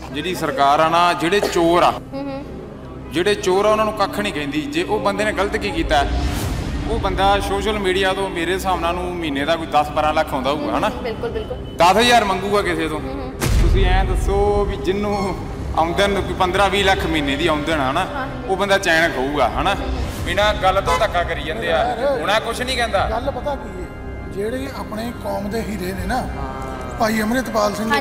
ਜਿਹੜੀ ਸਰਕਾਰ ਆ ਨਾ, ਜਿਹੜੇ ਚੋਰ ਆ ਉਹਨਾਂ ਨੂੰ ਕੱਖ ਨਹੀਂ ਕਹਿੰਦੀ। ਜੇ ਉਹ ਬੰਦੇ ਨੇ ਗਲਤ ਕੀ ਕੀਤਾ, ਉਹ ਬੰਦਾ ਸੋਸ਼ਲ ਮੀਡੀਆ ਤੋਂ ਮੇਰੇ ਹਿਸਾਬ ਨਾਲ ਨੂੰ ਮਹੀਨੇ ਦਾ ਕੋਈ 10-12 ਲੱਖ ਆਉਂਦਾ ਹੋਊਗਾ, ਹਨਾ। ਬਿਲਕੁਲ ਬਿਲਕੁਲ 10,000 ਮੰਗੂਗਾ ਕਿਸੇ ਤੋਂ। ਤੁਸੀਂ ਐਂ ਦੱਸੋ ਵੀ ਜਿਹਨੂੰ ਆਮਦਨ ਕੋਈ 15-20 ਲੱਖ ਮਹੀਨੇ ਦੀ ਆਮਦਨ ਆ, ਹਨਾ, ਉਹ ਬੰਦਾ ਚੈਨ ਖਾਊਗਾ, ਹਨਾ। ਬਿਨਾਂ ਗੱਲ ਤੋਂ ਧੱਕਾ ਕਰੀ ਜਾਂਦੇ ਆ। ਹੁਣ ਆ ਕੁਛ ਨਹੀਂ ਕਹਿੰਦਾ। ਗੱਲ ਪਤਾ ਕੀ ਹੈ, ਜਿਹੜੇ ਆਪਣੇ ਕੌਮ ਦੇ ਹੀਰੇ ਨੇ ਨਾ, ਭਾਈ ਅੰਮ੍ਰਿਤਪਾਲ ਸਿੰਘ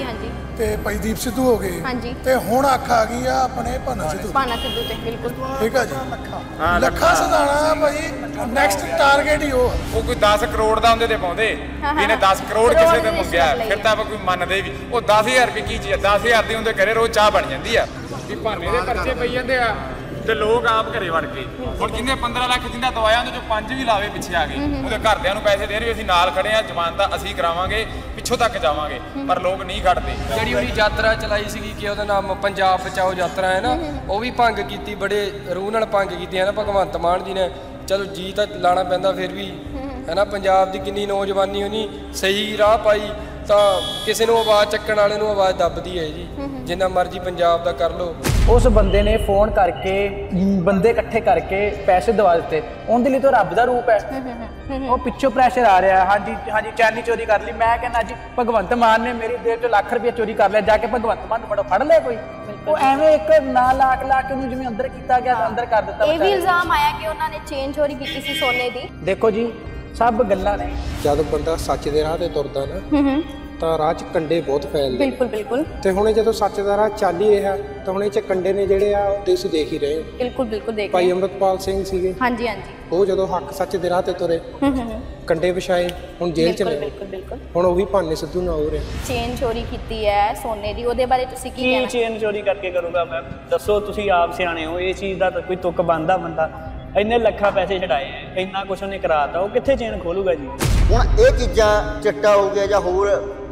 ਤੇ ਭਾਈ ਦੀਪ ਸਿੱਧੂ ਹੋ ਗਏ, ਤੇ ਹੁਣ ਅੱਖ ਆ ਗਈ ਆ ਆਪਣੇ ਭਾਨਾ ਸਿੱਧੂ ਤੇ। ਬਿਲਕੁਲ ਠੀਕ ਆ ਜੀ। ਲੱਖਾ ਸਦਾਣਾ ਭਾਈ ਨੈਕਸਟ ਟਾਰਗੇਟ ਹੀ ਉਹ ਕੋਈ 10 ਕਰੋੜ ਦਾ ਉਹਦੇ ਤੇ ਪਾਉਂਦੇ, ਇਹਨੇ 10 ਕਰੋੜ ਕਿਸੇ ਤੇ ਮੰਗਿਆ, ਫਿਰ ਤਾਂ ਕੋਈ ਮੰਨਦੇ ਵੀ। ਉਹ 10,000 ਰੁਪਏ ਕੀ ਚੀਜ਼ ਆ? 10,000 ਦੀ ਉਹਦੇ ਘਰੇ ਰੋਜ਼ ਚਾਹ ਬਣ ਜਾਂਦੀ ਆ। ਵੀ ਭਾਨੇ ਦੇ ਪਰਚੇ ਪਈ ਜਾਂਦੇ ਆ ਤੇ ਲੋਕ ਆਪ ਘਰੇ ਵੜ ਕੇ। ਹੁਣ ਜਿਹਨੇ 15 ਲੱਖ ਜਿੰਦਾ ਦਵਾਇਆ, ਉਹਦੇ ਚੋਂ 5 ਵੀ ਲਾਵੇ ਪਿੱਛੇ ਆ ਗਏ, ਉਹਦੇ ਘਰਦਿਆਂ ਨੂੰ ਪੈਸੇ ਦੇ ਰਹੇ, ਅਸੀਂ ਨਾਲ ਖੜੇ ਆ, ਜ਼ਮਾਨਤਾਂ ਅਸੀਂ ਕਰਾਵਾਂਗੇ, ਪਿੱਛੋਂ ਤੱਕ ਜਾਵਾਂਗੇ, ਪਰ ਲੋਕ ਨਹੀਂ ਖੜਦੇ। ਜਿਹੜੀ ਉਹਦੀ ਯਾਤਰਾ ਚਲਾਈ ਸੀਗੀ ਕਿ ਉਹਦਾ ਨਾਮ ਪੰਜਾਬ ਬਚਾਓ ਯਾਤਰਾ ਹੈ ਨਾ, ਉਹ ਵੀ ਭੰਗ ਕੀਤੀ, ਬੜੇ ਰੂਹ ਨਾਲ ਭੰਗ ਕੀਤੀ ਹੈ ਨਾ ਭਗਵੰਤ ਮਾਨ ਜੀ ਨੇ। ਚਲੋ ਜੀ ਤਾਂ ਲਾਣਾ ਪੈਂਦਾ ਫਿਰ ਵੀ, ਹੈ ਨਾ। ਪੰਜਾਬ ਦੀ ਕਿੰਨੀ ਨੌਜਵਾਨੀ ਉਹਨੀ ਸਹੀ ਰਾਹ ਪਾਈ, ਤਾਂ ਕਿਸੇ ਨੂੰ ਆਵਾਜ਼ ਚੱਕਣ ਵਾਲੇ ਨੂੰ ਆਵਾਜ਼ ਦੱਬਦੀ ਹੈ ਜੀ। ਜਿੰਨਾ ਮਰਜ਼ੀ ਪੰਜਾਬ ਦਾ ਕਰ ਲਓ। ਉਸ ਬੰਦੇ ਨੇ ਫੋਨ ਕਰਕੇ ਬੰਦੇ ਇਕੱਠੇ ਕਰਕੇ ਪੈਸੇ ਦਵਾ ਦਿੱਤੇ। ਉਹਦੇ ਲਈ ਤਾਂ ਰੱਬ ਦਾ ਰੂਪ ਹੈ। ਉਹ ਪਿੱਛੋਂ ਪ੍ਰੈਸ਼ਰ ਆ ਰਿਹਾ, ਹਾਂਜੀ ਚੈਨੀ ਚੋਰੀ ਕਰ ਲਈ। ਮੈਂ ਕਹਿੰਦਾ ਜੀ ਭਗਵੰਤ ਮਾਨ ਨੇ ਮੇਰੀ ਦੇਰ ਚੋਂ ਲੱਖ ਰੁਪਏ ਚੋਰੀ ਕਰ ਲਿਆ, ਜਾ ਕੇ ਭਗਵੰਤ ਮਾਨ ਨੂੰ ਫੜ ਲਿਆ ਕੋਈ। ਉਹ ਐਵੇਂ ਇੱਕ ਨਾ ਲਾ ਕੇ ਉਹਨੂੰ ਜਿਵੇਂ ਅੰਦਰ ਕੀਤਾ ਗਿਆ, ਅੰਦਰ ਕਰ ਦਿੱਤਾ। ਇਹ ਵੀ ਇਲਜ਼ਾਮ ਆਇਆ ਕਿ ਉਹਨਾਂ ਨੇ ਚੇਨ ਚੋਰੀ ਕੀਤੀ ਸੀ ਸੋਨੇ ਦੀ। ਦੇਖੋ ਜੀ, ਸਭ ਗੱਲਾਂ ਨੇ। ਜਦ ਬੰਦਾ ਸੱਚ ਦੇ ਰਾਹ ਤੇ ਤੁਰਦਾ ਨਾ, ਤਾਂ ਰਾਹ 'ਚ ਕੰਡੇ ਬਹੁਤ ਫੈਲਦੇ। ਬਿਲਕੁਲ ਬਿਲਕੁਲ। ਤੇ ਹੁਣ ਜਦੋਂ ਸੱਚ ਦਾ ਰਾਹ ਚੱਲ ਹੀ ਰਿਹਾ, ਤਾਂ ਹੁਣ ਇਹ 'ਚ ਕੰਡੇ ਨੇ ਜਿਹੜੇ ਆ ਉਹ ਤੁਸੀਂ ਦੇਖ ਹੀ ਰਹੇ ਹੋ। ਬਿਲਕੁਲ ਬਿਲਕੁਲ ਦੇਖ। ਭਾਈ ਅੰਮ੍ਰਿਤਪਾਲ ਸਿੰਘ ਸੀਗੇ, ਹਾਂਜੀ, ਉਹ ਜਦੋਂ ਹੱਕ ਸੱਚ ਦੇ ਰਾਹ ਤੇ ਤੁਰੇ, ਕੰਡੇ ਵਿਛਾਏ, ਹੁਣ ਜੇਲ੍ਹ ਚ ਨੇ। ਬਿਲਕੁਲ। ਹੁਣ ਉਹ ਵੀ ਭਾਨੇ ਸਿੱਧੂ ਨਾਲ ਹੋ ਰਿਹਾ। ਚੇਨ ਚੋਰੀ ਕੀਤੀ ਹੈ ਸੋਨੇ ਦੀ, ਉਹਦੇ ਬਾਰੇ ਤੁਸੀਂ ਕੀ ਕਹਿਣਾ? ਚੇਨ ਚੋਰੀ ਕਰਕੇ ਕਰੂਗਾ ਮੈਂ? ਦੱਸੋ, ਤੁਸੀਂ ਆਪ ਸਿਆਣੇ ਹੋ, ਇਹ ਚੀਜ਼ ਦਾ ਤਾਂ ਕੋਈ ਤੁੱਕ ਬਣਦਾ ਬੰਦਾ। ਇੰਨੇ ਲੱਖਾਂ ਪੈਸੇ ਛਡਾਏ, ਇੰਨਾ ਕੁਛ ਉਹਨੇ ਕਰਾਤਾ, ਉਹ ਕਿੱਥੇ ਚੇਨ ਖੋਲੂਗਾ ਜੀ? ਹੁਣ ਇਹ ਚੀਜ਼ਾਂ ਚਿੱਟਾ ਹੋ ਗਿਆ ਜਾਂ ਹੋਰ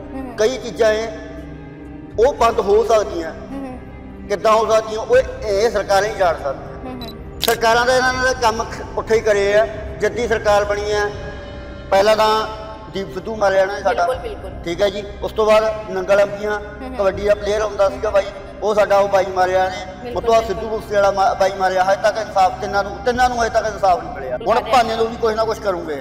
ਕਈ ਚੀਜ਼ਾਂ ਉਹ ਬੰਦ ਹੋ ਸਕਦੀਆਂ, ਕਿੱਦਾਂ ਹੋ ਸਕਦੀਆਂ? ਉਹ ਇਹ ਸਰਕਾਰਾਂ ਹੀ ਜਾਣ ਸਕਦੀਆਂ। ਸਰਕਾਰਾਂ ਦਾ ਇਹਨਾਂ ਨੇ ਕੰਮ ਉੱਥੇ ਹੀ ਕਰੇ ਆ। ਜੱਦੀ ਸਰਕਾਰ ਬਣੀ ਹੈ, ਪਹਿਲਾਂ ਤਾਂ ਦੀਪ ਸਿੱਧੂ ਮਾਰਿਆ ਨਾ ਸਾਡਾ, ਠੀਕ ਹੈ ਜੀ। ਉਸ ਤੋਂ ਬਾਅਦ ਨੰਗਲ ਅੰਬੀਆਂ ਕਬੱਡੀ ਦਾ ਪਲੇਅਰ ਹੁੰਦਾ ਸੀਗਾ ਬਾਈ, ਉਹ ਸਾਡਾ ਉਹ ਬਾਈ ਮਾਰਿਆ ਨੇ। ਉਸ ਤੋਂ ਬਾਅਦ ਸਿੱਧੂ ਮੂਸੇ ਵਾਲਾ ਬਾਈ ਮਾਰਿਆ। ਹਜੇ ਤੱਕ ਇਨਸਾਫ ਤਿੰਨਾਂ ਨੂੰ ਹਜੇ ਤੱਕ ਇਨਸਾਫ ਨਹੀਂ ਮਿਲਿਆ। ਹੁਣ ਭਾਨੇ ਨੂੰ ਵੀ ਕੁਛ ਨਾ ਕੁਛ ਕਰੂਗੇ,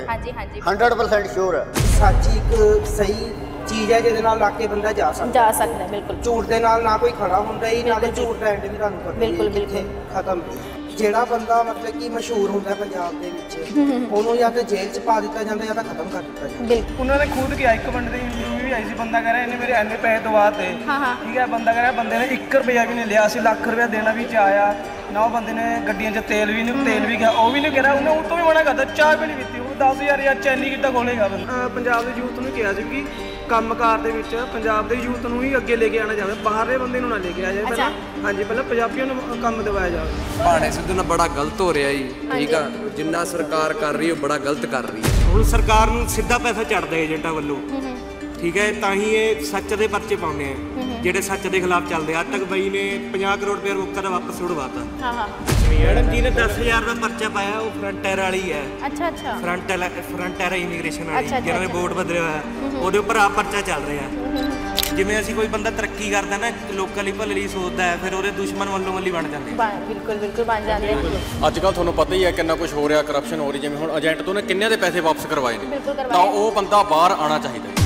100% ਸ਼ੋਰ ਹੈ। ਸੱਚ ਇੱਕ ਸਹੀ ਚੀਜ਼ ਹੈ ਜਿਹਦੇ ਨਾਲ ਲਾ ਕੇ ਬੰਦਾ ਜਾ ਸਕਦਾ। ਬਿਲਕੁਲ। ਝੂਠ ਦੇ ਨਾਲ ਨਾ ਕੋਈ ਖੜਾ ਹੁੰਦਾ ਹੀ, ਨਾਲੇ ਝੂਠ ਦਾ ਐਂਡ ਵੀ ਤੁਹਾਨੂੰ ਪਤਾ ਬਿਲਕੁਲ ਖਤਮ। ਜਿਹੜਾ ਬੰਦਾ ਮਤਲਬ ਕਿ ਮਸ਼ਹੂਰ ਹੁੰਦਾ ਪੰਜਾਬ ਦੇ ਵਿੱਚ, ਉਹਨੂੰ ਜਾਂ ਤਾਂ ਜੇਲ੍ਹ 'ਚ ਪਾ ਦਿੱਤਾ ਜਾਂਦਾ ਜਾਂ ਤਾਂ ਖਤਮ ਕਰ ਦਿੱਤਾ ਜਾਂਦਾ। ਉਹਨਾਂ ਨੇ ਖੁਦ ਕਿਹਾ, ਇੱਕ ਬੰਦੇ ਦੀ ਇੰਟਰਵਿਊ ਵੀ ਆਈ ਸੀ, ਬੰਦਾ ਕਹਿ ਰਿਹਾ ਇਹਨੇ ਮੇਰੇ ਇੰਨੇ ਪੈਸੇ ਦਵਾ ਤੇ, ਠੀਕ ਹੈ। ਬੰਦਾ ਕਹਿ ਰਿਹਾ ਬੰਦੇ ਨੇ 1 ਰੁਪਇਆ ਵੀ ਨਹੀਂ ਲਿਆ ਸੀ, ਲੱਖ ਰੁਪਇਆ ਦੇਣਾ ਵੀ ਚਾਹਿਆ ਨਾ। ਉਹ ਬੰਦੇ ਨੇ ਗੱਡੀਆਂ 'ਚ ਤੇਲ ਵੀ ਗਿਆ, ਉਹ ਵੀ ਨਹੀਂ ਕਹਿ ਰਿਹਾ। ਉਹਨੇ ਉਹ ਤੋਂ ਵੀ ਮਨਾ ਕਰਦਾ, ਚਾਹ ਵੀ ਨਹੀਂ ਪੀਤੀ। ਉਹ 10,000 ਜਾਂ ਚੈਨੀ ਕਿੱਦਾਂ ਖੋਲੇਗਾ ਬੰਦਾ? ਪੰਜਾਬ ਦੇ ਯੂਥ ਨੂੰ ਕਿਹਾ ਸੀ ਕਿ ਕੰਮਕਾਰ ਦੇ ਵਿੱਚ ਪੰਜਾਬ ਦੇ ਯੂਥ ਨੂੰ ਹੀ ਅੱਗੇ ਲੈ ਕੇ ਆਉਣਾ ਜਾਵੇ, ਬਾਹਰਲੇ ਬੰਦੇ ਨੂੰ ਨਾ ਲੈ ਕੇ ਆ ਜਾਵੇ। ਪਹਿਲਾਂ ਹਾਂਜੀ, ਪਹਿਲਾਂ ਪੰਜਾਬੀਆਂ ਨੂੰ ਕੰਮ ਦਿਵਾਇਆ ਜਾਵੇ। ਭਾਣੇ ਸਿੱਧੂ ਨਾਲ ਬੜਾ ਗਲਤ ਹੋ ਰਿਹਾ ਜੀ, ਠੀਕ ਆ। ਜਿੰਨਾ ਸਰਕਾਰ ਕਰ ਰਹੀ ਹੈ, ਉਹ ਬੜਾ ਗਲਤ ਕਰ ਰਹੀ ਹੈ। ਹੁਣ ਸਰਕਾਰ ਨੂੰ ਸਿੱਧਾ ਪੈਸਾ ਚੜਦਾ ਏਜੰਟਾਂ ਵੱਲੋਂ, ਠੀਕ ਹੈ। ਤਾਂ ਹੀ ਇਹ ਸੱਚ ਦੇ ਪਰਚੇ ਪਾਉਂਦੇ ਆ, ਜਿਹੜੇ ਸੱਚ ਦੇ ਖਿਲਾਫ ਚੱਲਦੇ। ਅੱਜ ਤੱਕ ਬਾਈ ਨੇ 50 ਕਰੋੜ ਰੁਪਏ ਰੋਕਾ ਦਾ ਵਾਪਸ ਛੁਡਵਾਤਾ। ਮੈਡਮ ਜੀ ਨੇ 10,000 ਦਾ ਪਰਚਾ ਪਾਇਆ, ਉਹ ਫਰੰਟਾਇਰ ਵਾਲੀ ਹੈ। ਅੱਛਾ। ਫਰੰਟਾਇਰ ਇਮੀਗ੍ਰੇਸ਼ਨ ਵਾਲੀ, ਜਿਹਨਾਂ ਨੇ ਵੋਟ ਬਦਲਿਆ ਹੋਇਆ, ਉਹਦੇ ਉੱਪਰ ਆ ਪਰਚਾ ਚੱਲ ਰਿਹਾ। ਜਿਵੇਂ ਅਸੀਂ ਕੋਈ ਬੰਦਾ ਤਰੱਕੀ ਕਰਦਾ ਨਾ, ਲੋਕਾਂ ਲਈ ਭਲੇ ਲਈ ਸੋਚਦਾ ਹੈ, ਫਿਰ ਉਹਦੇ ਦੁਸ਼ਮਣ ਵੱਲੋਂ ਬਣ ਜਾਂਦੇ। ਬਿਲਕੁਲ ਬਣ ਜਾਂਦੇ। ਅੱਜ ਕੱਲ੍ਹ ਤੁਹਾਨੂੰ ਪਤਾ ਹੀ ਹੈ ਕਿੰਨਾ ਕੁਝ ਹੋ ਰਿਹਾ, ਕਰਪਸ਼ਨ ਹੋ ਰਹੀ। ਜਿਵੇਂ ਹੁਣ ਏਜੰਟ ਤੋਂ ਨੇ ਕਿੰਨੇ ਦੇ ਪੈਸੇ ਵਾਪਸ ਕਰਵਾਏ ਨੇ, ਤਾਂ ਉਹ ਬੰਦਾ ਬਾਹਰ ਆਉਣਾ ਚਾਹੀਦਾ।